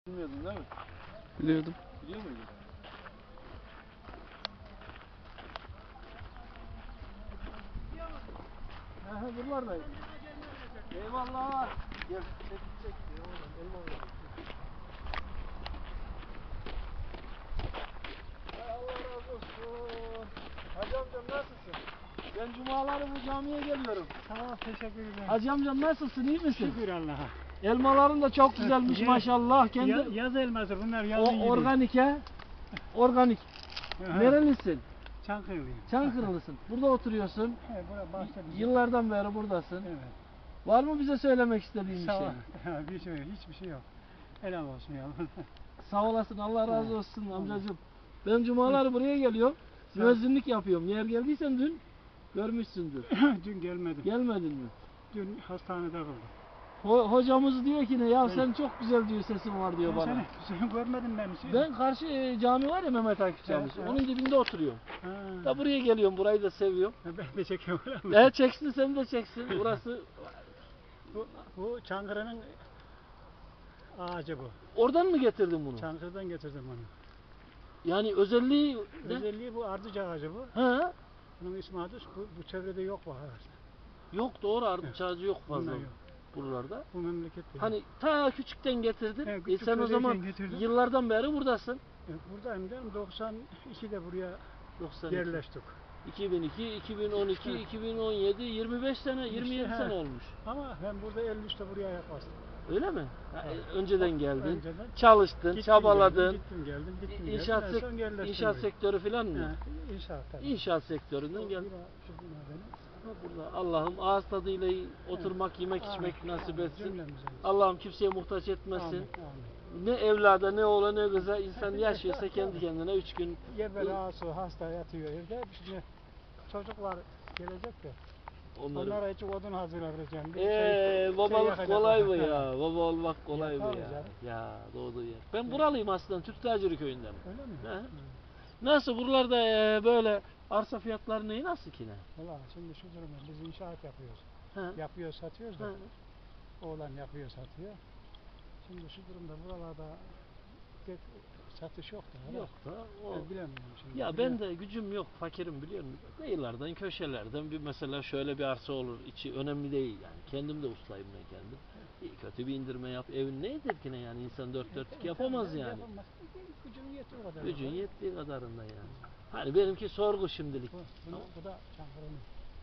Bilmiyordun değil mi? Biliyordum. Biliyor muydun? Buralardayım. Eyvallah. Gel. Çek. Allah razı olsun. Hacı amcam nasılsın? Ben cumaları bu camiye geliyorum. Tamam, teşekkür ederim. Hacı amcam nasılsın? İyi misin? Şükür Allah'a. Elmaların da çok güzelmiş maşallah. Kendi Yaz elması bunlar, yazın gibi. organik he? Organik. Nerelisin? Çankırılıyım. Çankırılısın. Burada oturuyorsun. Evet, buraya bahçe bizim. Yıllardan beri buradasın. Evet. Var mı bize söylemek istediğin bir Sağ şey? ol. Bir şey yok, hiçbir şey yok. Helal olsun ya. Sağ olasın, Allah razı olsun amcacığım. Ben cumaları buraya geliyorum. Müezzinlik yapıyorum. Yer geldiysen dün görmüşsündür. Dün gelmedim. Gelmedin mi? Dün hastanede kaldım. Hocamız diyor ki ne ya sen çok güzel diyor, sesin var diyor bana. Seni görmedim ben. Ben karşı cami var ya, Mehmet Akif camisi. Evet. Onun dibinde oturuyorum. Ha. Da buraya geliyorum. Burayı da seviyorum. Ben de çekiyorum. Çeksin, sen de çeksin. Burası Bu Çankırı'nın ağacı bu. oradan mı getirdin bunu? Çankırı'dan getirdim onu. Yani özelliği ne? Özelliği bu ardıç ağacı bu. Ha? Bunun ismi ardıç. Bu çevrede yok bu ağaç. Yok, doğru, ardıç ağacı yok fazla Bunlar yok. buralarda. Bu memleket değil. Hani ta küçükten getirdin. Evet, Sen o küçüklüğünden zaman getirdim. yıllardan beri buradasın. Buradayım değil mi? 92'de buraya 92, yerleştik. 2002, 2012, Evet. 2017, 25 sene, 27 İşte, sene olmuş. Ama ben burada 53'te buraya yaklaştım. Öyle mi? Ha, Evet. önceden geldin, Önceden çalıştın, gittim, çabaladın. Gittim geldim. İnşaat, En son yerleştim inşaat buraya. sektörü falan mı? Ha, İnşaat tabii. İnşaat sektöründen geldin. Şu bina benim. Burada Allah'ım ağız tadıyla oturmak, yemek, Amin, içmek nasip amin. etsin. Cümlemize. Allah'ım kimseye muhtaç etmesin. Amin, amin. Ne evlada, ne oğla, ne kıza insan yaşıyorsa kendi kendine 3 gün. Gebe rahatsız, hasta yatıyor evde. Şimdi çocuklar gelecek de. Onlara hiç odun hazırlayacağım. Babalık yakacak. kolay mı ya? Baba olmak kolay mı Tabii ya? canım. Ya doğduğu yer. Ben buralıyım aslında, Türk Taciri köyünden. Öyle mi? He. Nasıl buralarda böyle arsa fiyatları neyi nasıl ki ne? Valla şimdi şu durumda biz inşaat yapıyoruz. He. Yapıyor, satıyoruz da. He. Oğlan yapıyor, satıyor. Şimdi şu durumda buralarda pek satış yok da. Yok da o. Ben bilemiyorum şimdi. Ya ben de gücüm yok, fakirim biliyor musun? Kıyılardan, köşelerden bir mesela şöyle bir arsa olur, içi önemli değil yani. Kendim de ustayım ben kendim. İyi kötü bir indirme yap, evin neydir ki ne yani, insan dört dörtlük yapamaz yani. Yapamaz. Gücün yetiyor kadar. Gücün yettiği kadarında yani. Hani benimki sorgu şimdilik. Bu da Çankırı'nın.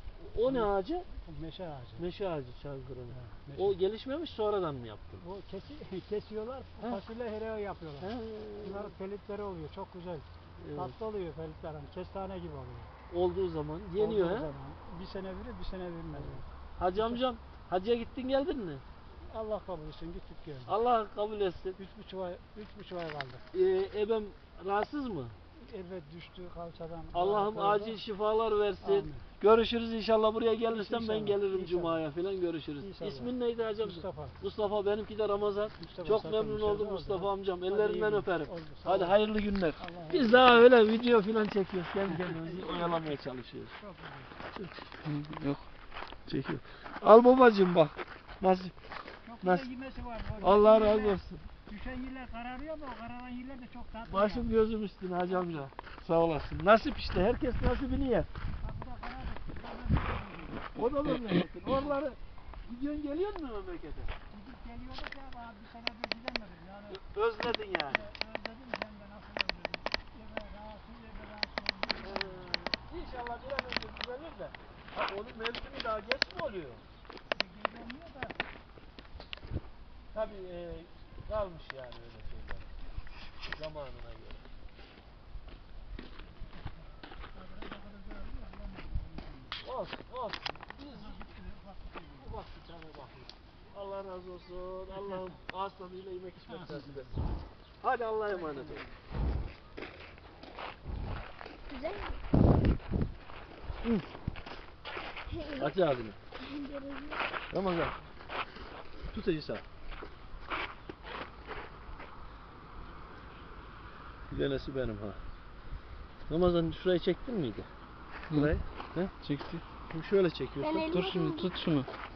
O ne ağacı? Meşe ağacı. Meşe ağacı Çankırı'nın. Meşe. O gelişmemiş, sonradan mı yaptın? Bu kesiyorlar, He. fasulye hereo yapıyorlar. He. Bunların pelitleri oluyor, çok güzel. Evet. Tatlı oluyor pelitlerin, kestane gibi oluyor. Olduğu zaman yeniyor Olduğu he. zaman bir sene verir, bir sene vermez. Hacı amcam, hacıya gittin geldin mi? Allah kabul etsin, gittik geldik. Allah kabul etsin. 3,5 ay kaldık. Ebem rahatsız mı? Evet, düştü kalçadan. Allah'ım kaldı. acil şifalar versin. Amin. Görüşürüz inşallah, buraya gelirsem ben İnşallah, gelirim inşallah. Cuma'ya falan görüşürüz. İnşallah. İsmin neydi hacı amca? Mustafa. Mustafa, benimki de Ramazan. Mustafa, Çok zaten memnun müşerref oldum oldu. Mustafa amcam. Hadi Ellerinden iyi öperim. oldu, sağ Hadi ol. hayırlı günler. Allah'a Biz daha öyle video falan çekiyoruz. Kendi kendimizi oyalamaya çalışıyoruz. Çok güzel. Yok. Çekiyor. Al babacığım bak. Nasıl? Çok Nasıl? güzel yemesi var. Allah razı olsun. Düşen yerler kararıyor ama o kararan yerler de çok tatlı. Başım gözüm üstüne hacı amca. Sağ olasın. Nasip işte. Herkes nasibini yer. Bak bu da kararıyor. O da memleketin. Oraları gidiyorsun geliyor mu memlekete? Gidip geliyorduk ya abi, bir senedir gidemedim yani. Özledin yani. Özledim, hem de nasıl özledim. Eve rahatsız oldum. İnşallah bir an önce düzelir de. Ha, onun mevsimi daha geç mi oluyor? Gelmiyor da. Tabii kalmış yani öyle şeyler. Zamanına göre. Olsun olsun. Biz ufak bir tane bakıyoruz. Allah razı olsun. Allah'ım ağız tadıyla yemek içmek nasip etsin. Hadi Allah'a emanet olun. Güzel mi? Aç ağzını. Ramazan. Tut İsa. Bilenesi benim ha. Ramazan şurayı çektin miydi? Burayı? He? Çekti. Şöyle çekiyorsun. Ben Dur şimdi tut şunu.